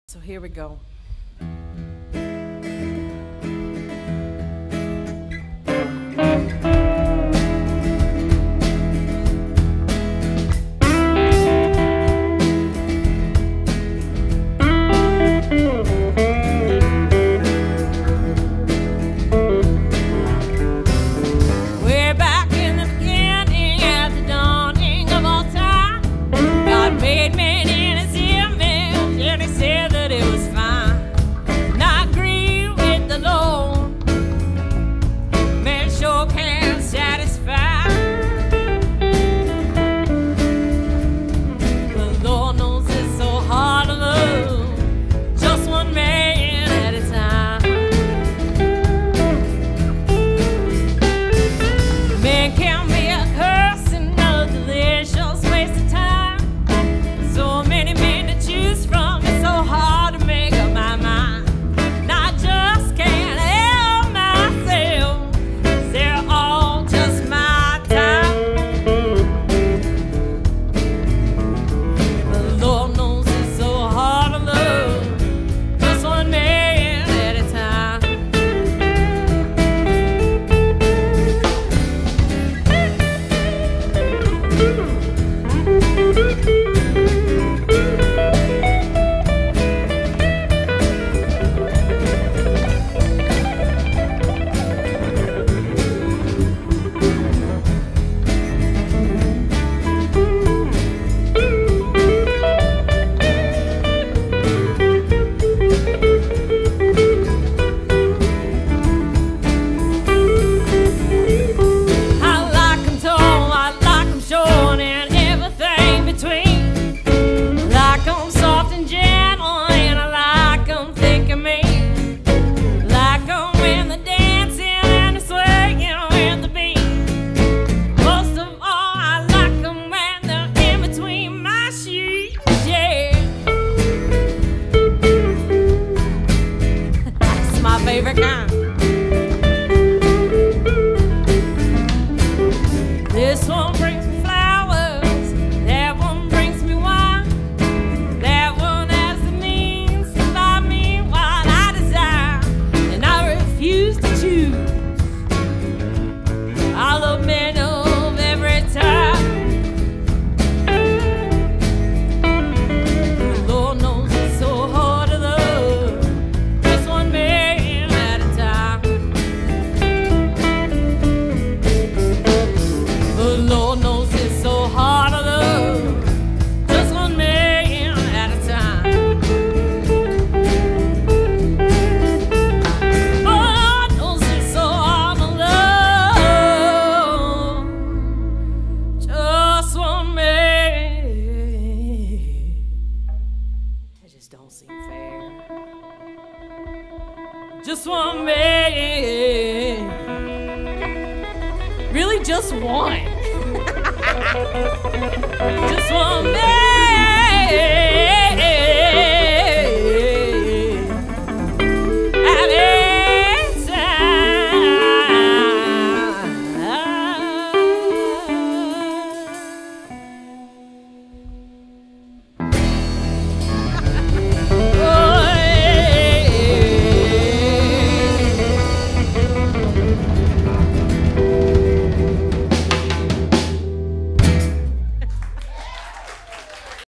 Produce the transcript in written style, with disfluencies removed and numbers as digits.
So here we go. Way back in the beginning, at the dawning of all time, God made man in his image, and he said that it was fine. And I agree with the Lord, man sure can satisfy. The Lord knows it's so hard to love just one man at a time. Man can be a curse and a delicious waste of time. So many men to choose from, it's so hard to make up my mind. And I just can't help myself, 'cause they're all just my type. The Lord knows it's so hard to love just one man at a time. I like 'em tall, I like 'em short, and everything between. Like 'em soft and gentle, and I like 'em thick and mean. Like 'em when they're dancing and they're swaying with the beat. Most of all, I like 'em when they're in between my sheets, yeah. That's my favorite kind. This one brings me flowers, that one brings me wine. That one has the means to buy me what I desire, and I refuse to choose. I love men of every type. The Lord knows it's so hard to love just one man at a time. The Lord knows it's so hard to love just one man at a time. The Lord knows it's so hard to love just one man. That just don't seem fair. Just one man. Really, just one. Just one man.